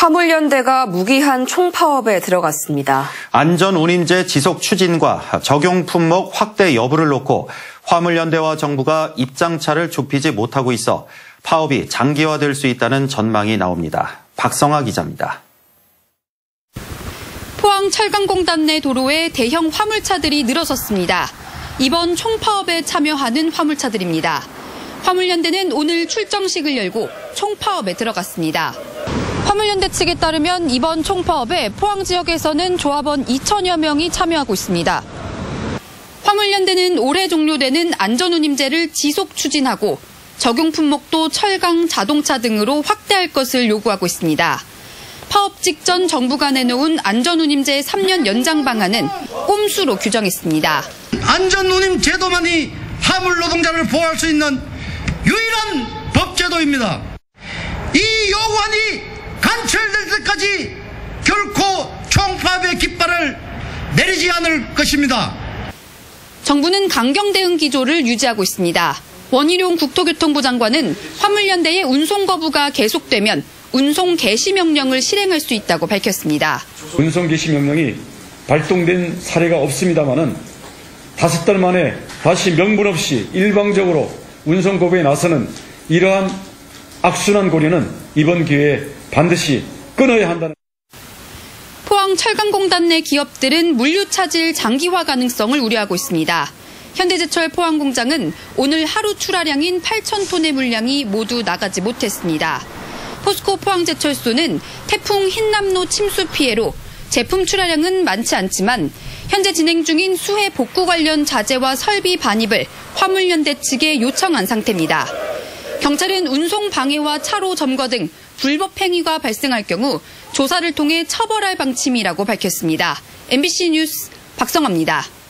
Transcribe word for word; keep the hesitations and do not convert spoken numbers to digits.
화물연대가 무기한 총파업에 들어갔습니다. 안전운임제 지속 추진과 적용 품목 확대 여부를 놓고 화물연대와 정부가 입장차를 좁히지 못하고 있어 파업이 장기화될 수 있다는 전망이 나옵니다. 박성아 기자입니다. 포항 철강공단 내 도로에 대형 화물차들이 늘어섰습니다. 이번 총파업에 참여하는 화물차들입니다. 화물연대는 오늘 출정식을 열고 총파업에 들어갔습니다. 화물연대 측에 따르면 이번 총파업에 포항 지역에서는 조합원 이천여 명이 참여하고 있습니다. 화물연대는 올해 종료되는 안전운임제를 지속 추진하고 적용 품목도 철강, 자동차 등으로 확대할 것을 요구하고 있습니다. 파업 직전 정부가 내놓은 안전운임제 삼 년 연장 방안은 꼼수로 규정했습니다. 안전운임 제도만이 화물 노동자를 보호할 수 있는 유일한 법제도입니다. 이 요구안이 간철될 때까지 결코 총파업의 깃발을 내리지 않을 것입니다. 정부는 강경 대응 기조를 유지하고 있습니다. 원희룡 국토교통부 장관은 화물연대의 운송 거부가 계속되면 운송 개시 명령을 실행할 수 있다고 밝혔습니다. 운송 개시 명령이 발동된 사례가 없습니다마는 다섯 달 만에 다시 명분 없이 일방적으로 운송 거부에 나서는 이러한 악순환 고리는 이번 기회에 반드시 끊어야 한다는. 포항 철강공단 내 기업들은 물류 차질 장기화 가능성을 우려하고 있습니다. 현대제철 포항공장은 오늘 하루 출하량인 팔천 톤의 물량이 모두 나가지 못했습니다. 포스코 포항제철소는 태풍 흰남노 침수 피해로 제품 출하량은 많지 않지만 현재 진행 중인 수해 복구 관련 자재와 설비 반입을 화물연대 측에 요청한 상태입니다. 경찰은 운송 방해와 차로 점거 등 불법 행위가 발생할 경우 조사를 통해 처벌할 방침이라고 밝혔습니다. 엠비씨 뉴스 박성아입니다.